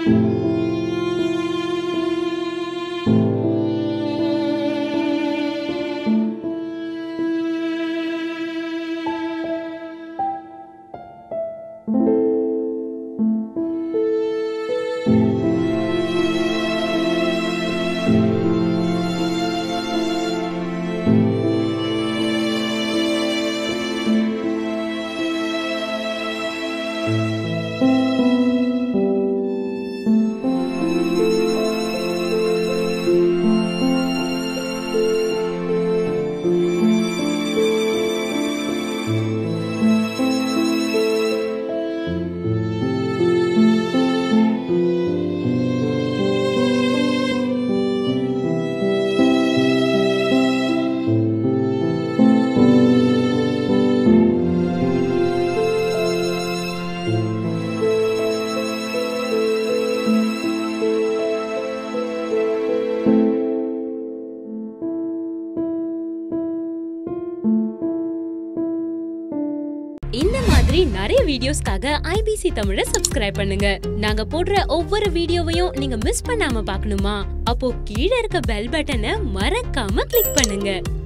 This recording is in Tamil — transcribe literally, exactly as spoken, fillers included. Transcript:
இந்த மாதிரி நிறைய வீடியோஸ்க்காக I B C தமிழை சப்ஸ்கிரைப் பண்ணுங்க. நாங்க போடுற ஒவ்வொரு வீடியோவையும் நீங்க மிஸ் பண்ணாம பார்க்கணுமா? அப்போ கீழ இருக்க பெல் பட்டனை மறக்காம கிளிக் பண்ணுங்க.